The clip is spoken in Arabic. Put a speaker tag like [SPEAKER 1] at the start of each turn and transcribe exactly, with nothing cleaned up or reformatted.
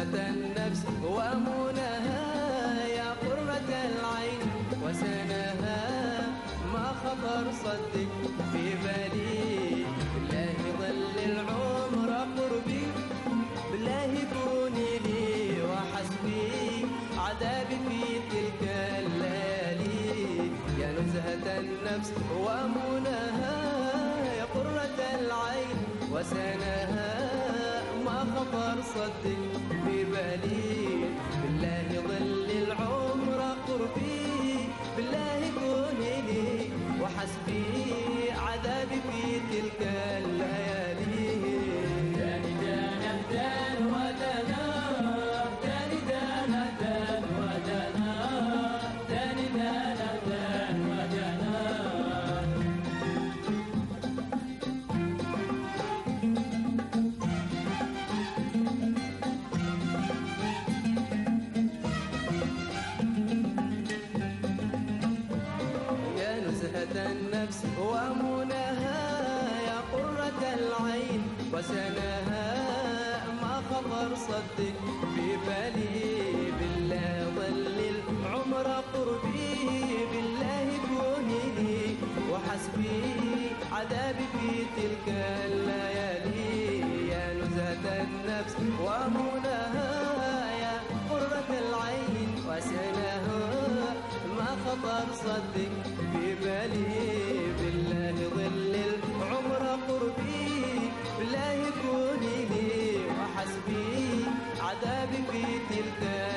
[SPEAKER 1] نزهة النفس وأمونها يا قرة العين وسناها ما خطر صدق في بالي بالله ظل العمر قربي بالله كوني لي وحسبي عذابي في تلك الليالي يا نزهة النفس وأمونها يا قرة العين وسناها ما خطر صدق في بالي بالله ظل العمر قربي بالله كوني لي وحسبي عذابي في تلك الليالي
[SPEAKER 2] داني دانا دان ودنا داني دانا دان ودنا داني دانا دان ودنا
[SPEAKER 1] النفس وأمونها يا قرة العين وسناها ما خطر صدق في بالي بالله ظل العمر قربي بالله كوني لي وحسبي عذابي في تلك الليالي يا نزهة النفس وأمونها يا قرة العين وسناها ما خطر صدق في بالي بالله ظل العمر قربي بالله كوني لي وحسبي عذابي في تلك